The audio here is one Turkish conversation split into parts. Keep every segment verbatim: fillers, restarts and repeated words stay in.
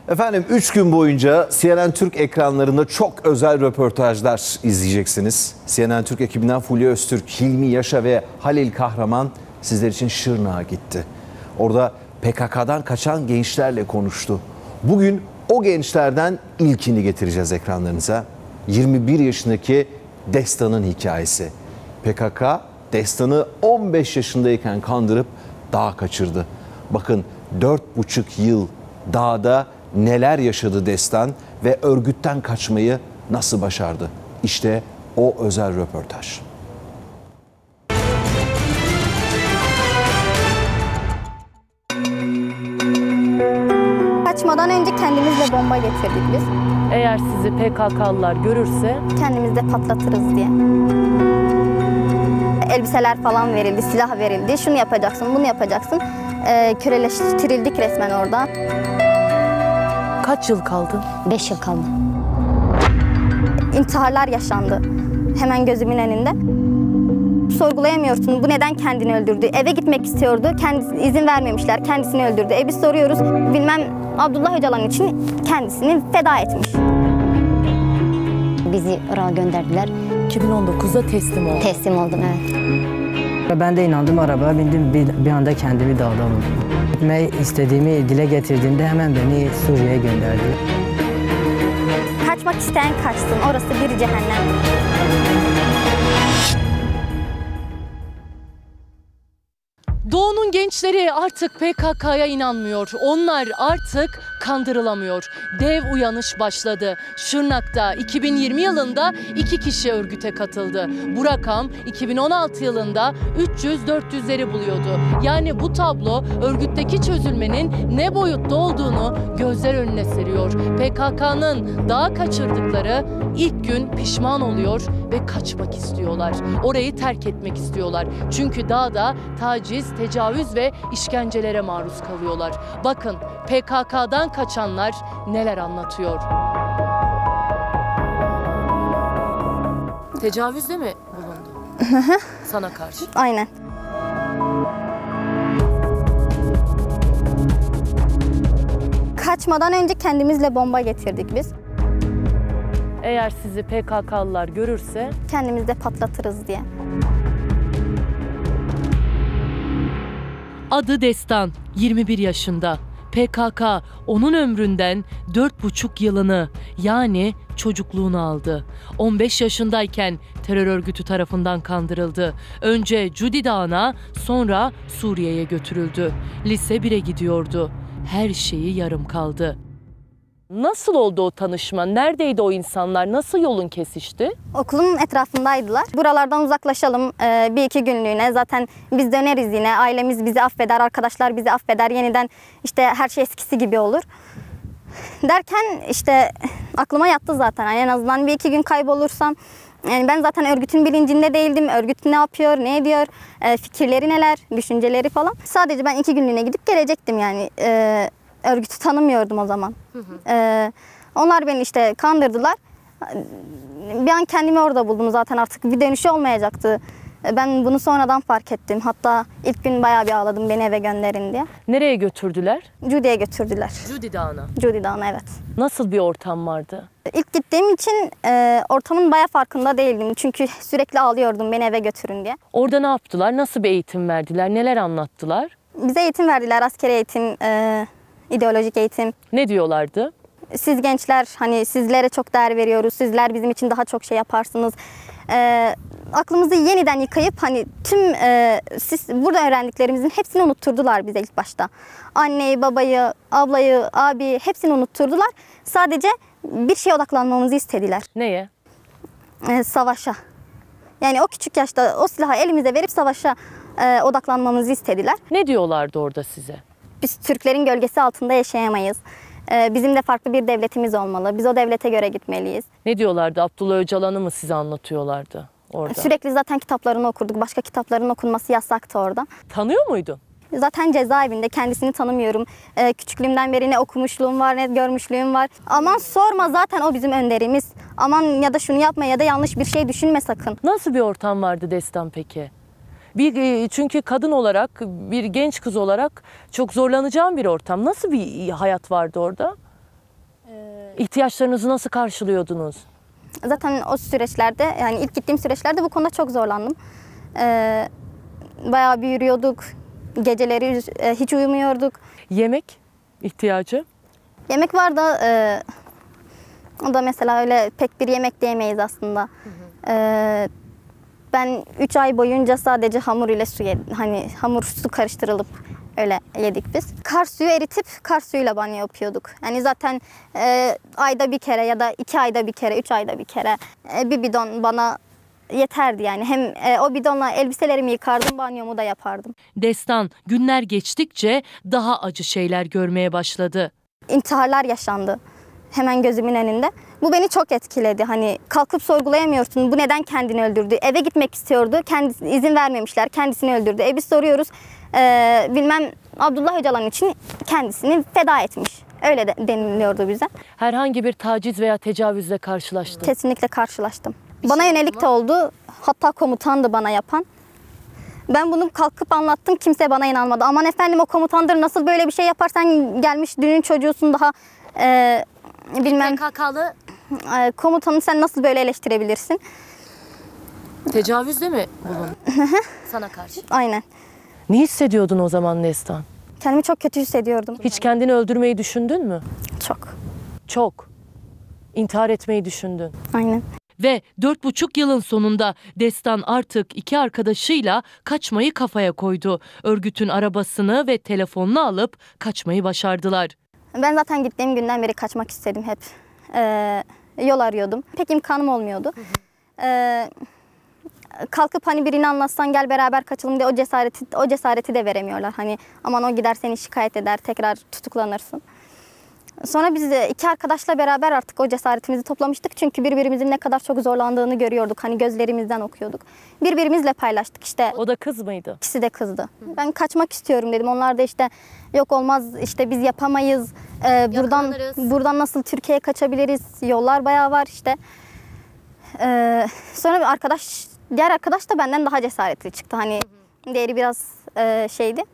Efendim üç gün boyunca C N N Türk ekranlarında çok özel röportajlar izleyeceksiniz. C N N Türk ekibinden Fulya Öztürk, Hilmi Yaşa ve Halil Kahraman sizler için Şırnak'a gitti. Orada P K K'dan kaçan gençlerle konuştu. Bugün o gençlerden ilkini getireceğiz ekranlarınıza. yirmi bir yaşındaki Destan'ın hikayesi. P K K Destan'ı on beş yaşındayken kandırıp dağa kaçırdı. Bakın dört buçuk yıl dağda neler yaşadı Destan ve örgütten kaçmayı nasıl başardı? İşte o özel röportaj. Kaçmadan önce kendimizle bomba getirdik biz. Eğer sizi P K K'lılar görürse kendimizde patlatırız diye. Elbiseler falan verildi, silah verildi. Şunu yapacaksın, bunu yapacaksın. Ee, köleleştirildik resmen orada. Kaç yıl kaldın? Beş yıl kaldı. İntiharlar yaşandı. Hemen gözümün önünde. Sorgulayamıyorsun. Bu neden kendini öldürdü? Eve gitmek istiyordu. Kendisi, izin vermemişler. Kendisini öldürdü. E biz soruyoruz. Bilmem Abdullah Öcalan için kendisini feda etmiş. Bizi Irak'a gönderdiler. iki bin on dokuzda teslim oldum. Teslim oldum, evet. Ben de inandım, arabaya bindim, bir, bir anda kendimi dağda buldum. Gitmeyi istediğimi dile getirdiğimde hemen beni Suriye'ye gönderdi. Kaçmak isteyen kaçsın. Orası bir cehennem. Doğu'nun gençleri artık P K K'ya inanmıyor. Onlar artık kandırılamıyor. Dev uyanış başladı. Şırnak'ta iki bin yirmi yılında iki kişi örgüte katıldı. Bu rakam iki bin on altı yılında üç yüz dört yüzleri buluyordu. Yani bu tablo örgütteki çözülmenin ne boyutta olduğunu gözler önüne seriyor. P K K'nın dağa kaçırdıkları ilk gün pişman oluyor ve kaçmak istiyorlar. Orayı terk etmek istiyorlar. Çünkü dağda taciz, tecavüz ve işkencelere maruz kalıyorlar. Bakın P K K'dan kaçanlar neler anlatıyor. Tecavüzde mi bulundu? Sana karşı. Aynen. Kaçmadan önce kendimizle bomba getirdik biz. Eğer sizi P K K'lılar görürse kendimizde patlatırız diye. Adı Destan, yirmi bir yaşında. P K K onun ömründen dört buçuk yılını yani çocukluğunu aldı. on beş yaşındayken terör örgütü tarafından kandırıldı. Önce Cudi Dağı'na, sonra Suriye'ye götürüldü. Lise bire gidiyordu. Her şeyi yarım kaldı. Nasıl oldu o tanışma? Neredeydi o insanlar? Nasıl yolun kesişti? Okulun etrafındaydılar. Buralardan uzaklaşalım e, bir iki günlüğüne. Zaten biz döneriz yine. Ailemiz bizi affeder, arkadaşlar bizi affeder. Yeniden işte her şey eskisi gibi olur. Derken işte aklıma yattı zaten. Yani en azından bir iki gün kaybolursam. Yani ben zaten örgütün bilincinde değildim. Örgüt ne yapıyor, ne ediyor, e, fikirleri neler, düşünceleri falan. Sadece ben iki günlüğüne gidip gelecektim yani. E, Örgütü tanımıyordum o zaman. Hı hı. Ee, onlar beni işte kandırdılar. Bir an kendimi orada buldum zaten, artık bir dönüşü olmayacaktı. Ben bunu sonradan fark ettim. Hatta ilk gün bayağı bir ağladım beni eve gönderin diye. Nereye götürdüler? Cudi'ye götürdüler. Cudi Dağı'na. Cudi Dağı'na, evet. Nasıl bir ortam vardı? İlk gittiğim için e, ortamın bayağı farkında değildim. Çünkü sürekli ağlıyordum beni eve götürün diye. Orada ne yaptılar? Nasıl bir eğitim verdiler? Neler anlattılar? Bize eğitim verdiler, askeri eğitim, e, ideolojik eğitim. Ne diyorlardı? Siz gençler, hani sizlere çok değer veriyoruz. Sizler bizim için daha çok şey yaparsınız. Ee, aklımızı yeniden yıkayıp hani tüm e, siz burada öğrendiklerimizin hepsini unutturdular bize ilk başta. Anneyi, babayı, ablayı, abi hepsini unutturdular. Sadece bir şeye odaklanmamızı istediler. Neye? Ee, savaşa. Yani o küçük yaşta o silahı elimize verip savaşa e, odaklanmamızı istediler. Ne diyorlardı orada size? Biz Türklerin gölgesi altında yaşayamayız. Bizim de farklı bir devletimiz olmalı. Biz o devlete göre gitmeliyiz. Ne diyorlardı? Abdullah Öcalan'ı mı size anlatıyorlardı orada? Sürekli zaten kitaplarını okurduk. Başka kitapların okunması yasaktı orada. Tanıyor muydun? Zaten cezaevinde, kendisini tanımıyorum. Küçüklüğümden beri ne okumuşluğum var, ne görmüşlüğüm var. Aman sorma, zaten o bizim önderimiz. Aman ya da şunu yapma ya da yanlış bir şey düşünme sakın. Nasıl bir ortam vardı Destan peki? Bir, çünkü kadın olarak, bir genç kız olarak çok zorlanacağım bir ortam. Nasıl bir hayat vardı orada? İhtiyaçlarınızı nasıl karşılıyordunuz? Zaten o süreçlerde, yani ilk gittiğim süreçlerde bu konuda çok zorlandım. Ee, bayağı bir yürüyorduk. Geceleri e, hiç uyumuyorduk. Yemek ihtiyacı? Yemek var da e, o da mesela öyle pek bir yemek de yemeyiz aslında. Hı hı. E, ben üç ay boyunca sadece hamur ile su yedim. Hani hamur su karıştırılıp öyle yedik biz. Kar suyu eritip kar suyuyla banyo yapıyorduk. Yani zaten e, ayda bir kere ya da iki ayda bir kere, üç ayda bir kere e, bir bidon bana yeterdi yani. Hem e, o bidonla elbiselerimi yıkardım, banyomu da yapardım. Destan günler geçtikçe daha acı şeyler görmeye başladı. İntiharlar yaşandı hemen gözümün önünde. Bu beni çok etkiledi. Hani kalkıp sorgulayamıyorsun. Bu neden kendini öldürdü? Eve gitmek istiyordu. Kendisi, izin vermemişler. Kendisini öldürdü. E biz soruyoruz. E, bilmem Abdullah Öcalan için kendisini feda etmiş. Öyle de deniliyordu bize. Herhangi bir taciz veya tecavüzle karşılaştın? Kesinlikle karşılaştım. Bana yönelik de oldu. Hatta komutan da bana yapan. Ben bunu kalkıp anlattım. Kimse bana inanmadı. Aman efendim o komutandır. Nasıl böyle bir şey yaparsan gelmiş dünün çocuğusun daha e, bilmem. P K K'lı e, komutanı sen nasıl böyle eleştirebilirsin? tecavüzde mi bulun sana karşı? Aynen. Ne hissediyordun o zaman Destan? Kendimi çok kötü hissediyordum. Hiç kendini öldürmeyi düşündün mü? Çok. Çok. İntihar etmeyi düşündün. Aynen. Ve dört buçuk yılın sonunda Destan artık iki arkadaşıyla kaçmayı kafaya koydu. Örgütün arabasını ve telefonunu alıp kaçmayı başardılar. Ben zaten gittiğim günden beri kaçmak istedim hep. Ee, yol arıyordum. Pek imkanım olmuyordu. Ee, kalkıp hani birini anlatsan gel beraber kaçalım diye o cesareti o cesareti de veremiyorlar. Hani aman o gider seni şikayet eder, tekrar tutuklanırsın. Sonra biz de iki arkadaşla beraber artık o cesaretimizi toplamıştık. Çünkü birbirimizin ne kadar çok zorlandığını görüyorduk. Hani gözlerimizden okuyorduk. Birbirimizle paylaştık işte. O da kız mıydı? İkisi de kızdı. Ben kaçmak istiyorum dedim. Onlar da işte yok olmaz işte biz yapamayız. Ee, buradan buradan nasıl Türkiye'ye kaçabiliriz? Yollar bayağı var işte. Ee, sonra bir arkadaş, diğer arkadaş da benden daha cesaretli çıktı. Hani diğeri biraz e, şeydi.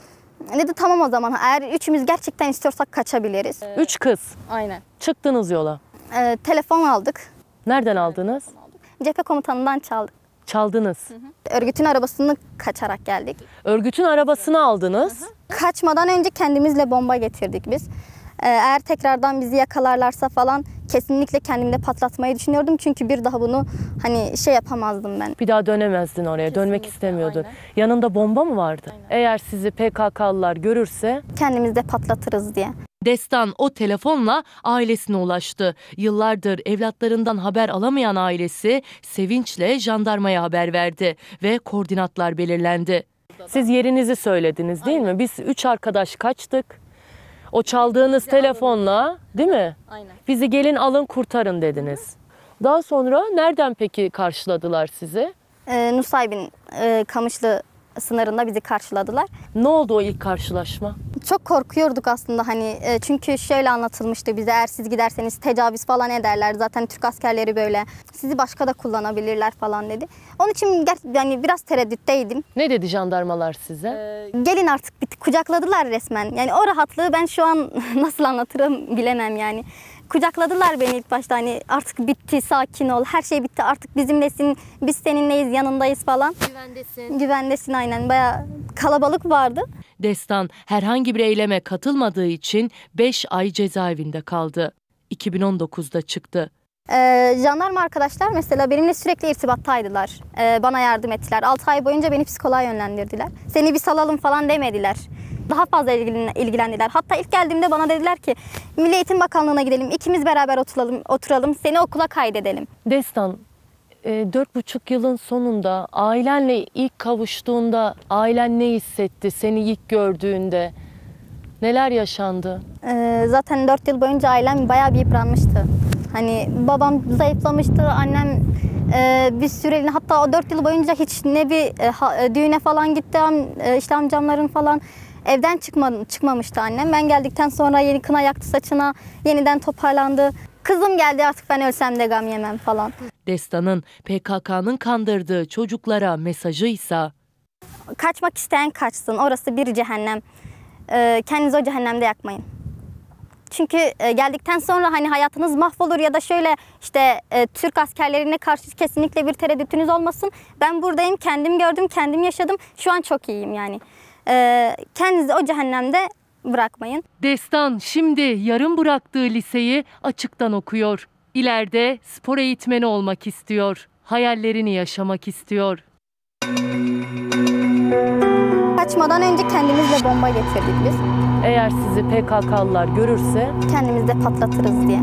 Dedi tamam o zaman eğer üçümüz gerçekten istiyorsak kaçabiliriz. Üç kız. Aynen. Çıktınız yola. Ee, telefon aldık. Nereden aldınız? Cephe komutanından çaldık. Çaldınız. Örgütün arabasını kaçarak geldik. Örgütün arabasını aldınız. Kaçmadan önce kendimizle bomba getirdik biz. Ee, eğer tekrardan bizi yakalarlarsa falan kesinlikle kendimde patlatmayı düşünüyordum. Çünkü bir daha bunu hani şey yapamazdım ben. Bir daha dönemezdin oraya. Dönmek istemiyordun. Yanında bomba mı vardı? Eğer sizi P K K'lılar görürse Kendimizde patlatırız diye. Destan o telefonla ailesine ulaştı. Yıllardır evlatlarından haber alamayan ailesi sevinçle jandarmaya haber verdi ve koordinatlar belirlendi. Siz yerinizi söylediniz değil mi? Biz üç arkadaş kaçtık. O çaldığınız telefonla değil mi? Aynen. Bizi gelin alın kurtarın dediniz. Daha sonra nereden peki karşıladılar sizi? Ee, Nusaybin e, Kamışlı sınırında bizi karşıladılar. Ne oldu o ilk karşılaşma? Çok korkuyorduk aslında hani e, çünkü şöyle anlatılmıştı bize eğer siz giderseniz tecavüz falan ederler. Zaten Türk askerleri böyle sizi başka da kullanabilirler falan dedi. Onun için ger- yani biraz tereddütteydim. Ne dedi jandarmalar size? Gelin artık bitti kucakladılar resmen. Yani o rahatlığı ben şu an nasıl anlatırım bilemem yani. Kucakladılar beni ilk başta hani artık bitti sakin ol her şey bitti artık bizimlesin biz seninleyiz yanındayız falan. Güvendesin. Güvendesin aynen bayağı kalabalık vardı. Destan herhangi bir eyleme katılmadığı için beş ay cezaevinde kaldı. iki bin on dokuzda çıktı. Ee, jandarma arkadaşlar mesela benimle sürekli irtibattaydılar. Ee, bana yardım ettiler. altı ay boyunca beni psikoloğa yönlendirdiler. Seni bir salalım falan demediler. Daha fazla ilgilendiler. Hatta ilk geldiğimde bana dediler ki Milli Eğitim Bakanlığı'na gidelim. İkimiz beraber oturalım, oturalım. Seni okula kaydedelim. Destan, e, dört buçuk yılın sonunda ailenle ilk kavuştuğunda ailen ne hissetti seni ilk gördüğünde? Neler yaşandı? Ee, zaten dört yıl boyunca ailem bayağı bir yıpranmıştı. Hani babam zayıflamıştı, annem e, bir süreliğine hatta o dört yıl boyunca hiç ne bir e, ha, e, düğüne falan gitti, e, işte amcamların falan evden çıkma, çıkmamıştı annem. Ben geldikten sonra yeni kına yaktı saçına, yeniden toparlandı. Kızım geldi artık ben ölsem de gam yemem falan. Destan'ın P K K'nın kandırdığı çocuklara mesajı ise kaçmak isteyen kaçsın, orası bir cehennem. E, kendinizi o cehennemde yakmayın. Çünkü e, geldikten sonra hani hayatınız mahvolur ya da şöyle işte e, Türk askerlerine karşı kesinlikle bir tereddütünüz olmasın. Ben buradayım, kendim gördüm, kendim yaşadım. Şu an çok iyiyim yani. E, kendinizi o cehennemde bırakmayın. Destan şimdi yarım bıraktığı liseyi açıktan okuyor. İleride spor eğitmeni olmak istiyor. Hayallerini yaşamak istiyor. Kaçmadan önce kendimizle bomba getirdik biz. Eğer sizi P K K'lılar görürse Kendimizde patlatırız diye.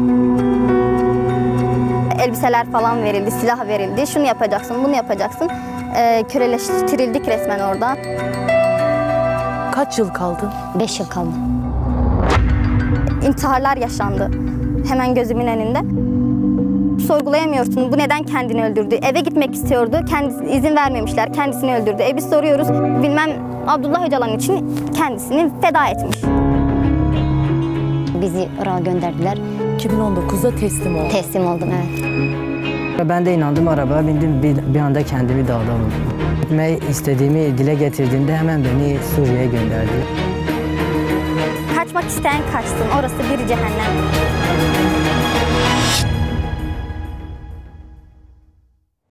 Elbiseler falan verildi, silah verildi. Şunu yapacaksın, bunu yapacaksın. E, köleleştirildik resmen orada. kaç yıl kaldın? Beş yıl kaldı. İntiharlar yaşandı hemen gözümün önünde. Sorgulayamıyorsun, bu neden kendini öldürdü? Eve gitmek istiyordu, kendisi, izin vermemişler, kendisini öldürdü. E biz soruyoruz, bilmem Abdullah Öcalan için kendisini feda etmiş. Bizi Irak'a gönderdiler. iki bin on dokuzda teslim oldu. Teslim oldum, evet. Ben de inandım, arabaya bindim, bir, bir anda kendimi dağda buldum. Gitmeyi istediğimi dile getirdiğimde hemen beni Suriye'ye gönderdi. Kaçmak isteyen kaçsın, orası bir cehennem.